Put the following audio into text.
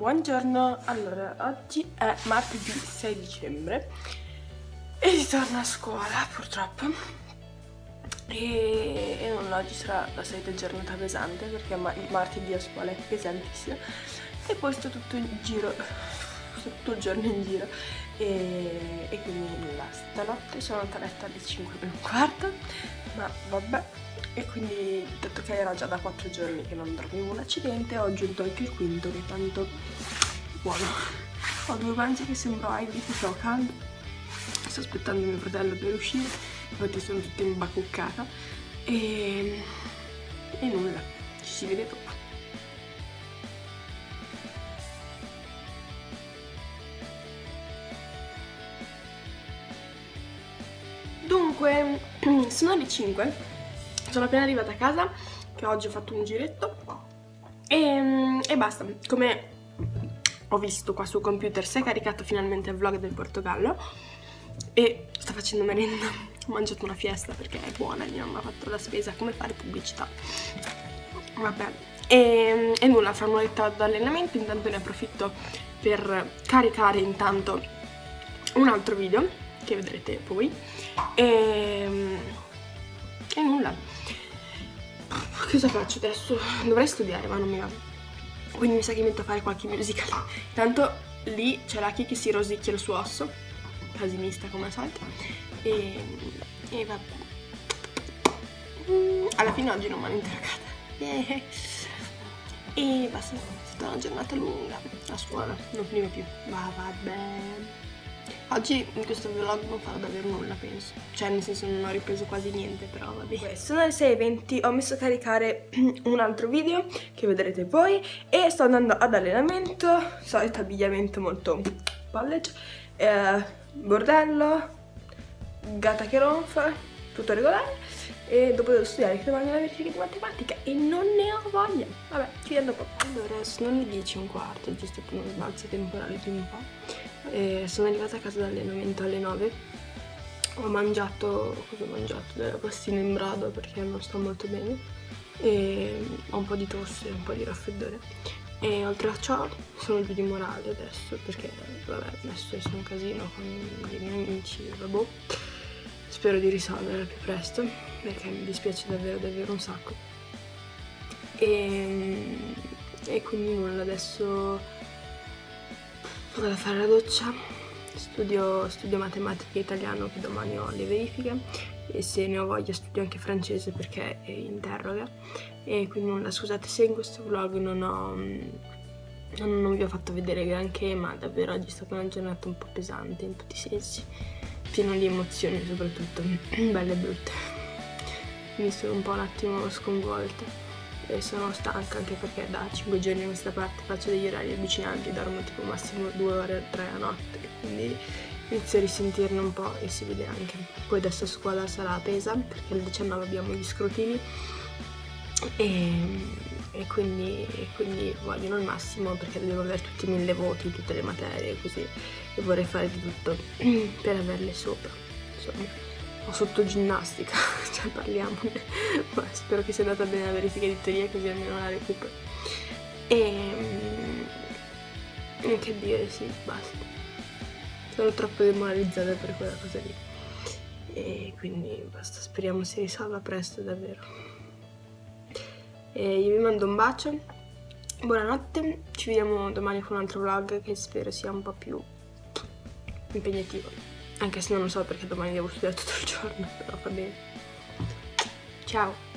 Buongiorno, allora oggi è martedì 6 dicembre e ritorno a scuola purtroppo e nulla, oggi sarà la solita giornata pesante perché il martedì a scuola è pesantissimo e poi sto tutto in giro, sto tutto il giorno in giro e quindi nulla, stanotte sono andata a letto alle 5:15, ma vabbè. E quindi, dato che era già da 4 giorni che non dormivo un accidente, ho aggiunto anche il quinto, che tanto buono. Ho due pance che sembro Ivy, che ho caldo. Sto aspettando mio fratello per uscire, infatti sono tutta imbacuccata. E nulla, ci si vede dopo. Dunque, sono le 5. Sono appena arrivata a casa, che oggi ho fatto un giretto e basta. Come ho visto qua sul computer si è caricato finalmente il vlog del Portogallo e sto facendo merenda. Ho mangiato una fiesta perché è buona, mia mamma ha fatto la spesa, come fare pubblicità. Vabbè, e nulla, fra un'oretta vado all'allenamento, intanto ne approfitto per caricare intanto un altro video che vedrete poi e nulla. Cosa faccio adesso? Dovrei studiare ma non mi va, quindi mi sa che mi metto a fare qualche musical. Tanto lì c'è la Chi che si rosicchia il suo osso, casinista come al solito, e vabbè. Alla fine oggi non mi hanno interrogata e basta, è stata una giornata lunga a scuola, non finiva più, ma vabbè. Oggi in questo vlog non farò davvero nulla, penso. Cioè, nel senso, non ho ripreso quasi niente, però vabbè. Sono le 6:20, ho messo a caricare un altro video che vedrete poi e sto andando ad allenamento, solito abbigliamento molto college, bordello, gatta che ronfa, tutto regolare e dopo devo studiare che domani è la verifica di matematica e non ne ho voglia. Vabbè, ci vediamo dopo. Allora, sono le 10:15, giusto per uno sbalzo temporale di un po'. Sono arrivata a casa dall'allenamento alle 9. Ho mangiato, cosa ho mangiato? Della pastina in brodo perché non sto molto bene e ho un po' di tosse, un po' di raffreddore e oltre a ciò sono giù di morale adesso perché vabbè, adesso è un casino con i miei amici, vabbè. Spero di risolverla più presto perché mi dispiace davvero un sacco e quindi nulla, adesso vado a fare la doccia, studio matematica e italiano che domani ho le verifiche e se ne ho voglia studio anche francese perché interroga e quindi nulla, scusate se in questo vlog non vi ho fatto vedere granché, ma davvero oggi è stata una giornata un po' pesante in tutti i sensi, pieno di emozioni soprattutto, belle e brutte, quindi sono un po' un attimo sconvolta. E sono stanca anche perché da 5 giorni a questa parte faccio degli orari allucinanti, dormo tipo massimo 2 ore, 3 a notte, quindi inizio a risentirne un po' e si vede anche. Poi adesso a scuola sarà pesa perché il 19 abbiamo gli scrutini e quindi vogliono il massimo perché devo avere tutti i 1000 voti, tutte le materie così e vorrei fare di tutto per averle sopra, insomma. Ho sotto ginnastica, cioè parliamone, ma spero che sia andata bene la verifica di teoria così almeno la recupero. E che dire, sì, basta. Sono troppo demoralizzata per quella cosa lì. E quindi basta, speriamo si risolva presto davvero. E io vi mando un bacio, buonanotte, ci vediamo domani con un altro vlog che spero sia un po' più impegnativo. Anche se non lo so perché domani devo studiare tutto il giorno, però va bene. Ciao!